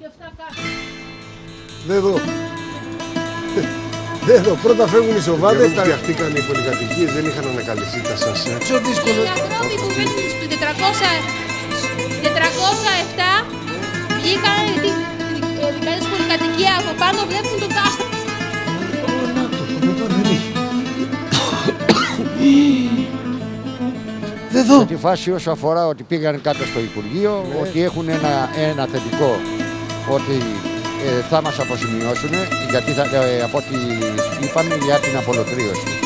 Εδώ πρώτα φεύγουν οι σοβάτες. Φτιαχτήκαν οι πολυκατοικίες, δεν είχαν ανακαλυφθεί τα σανσέ. Πιο δύσκολο. Οι ανθρώποι που βρίσκονται στο 407 βγήκαν γιατί ειδικά στην πολυκατοικία από πάνω βλέπουν τον κάστρο. Σε τη φάση όσο αφορά ότι πήγαν κάτω στο Υπουργείο, ότι έχουν ένα θετικό, ότι θα μας αποζημιώσουν, γιατί από ό,τι είπαμε για την απολωτρίωση.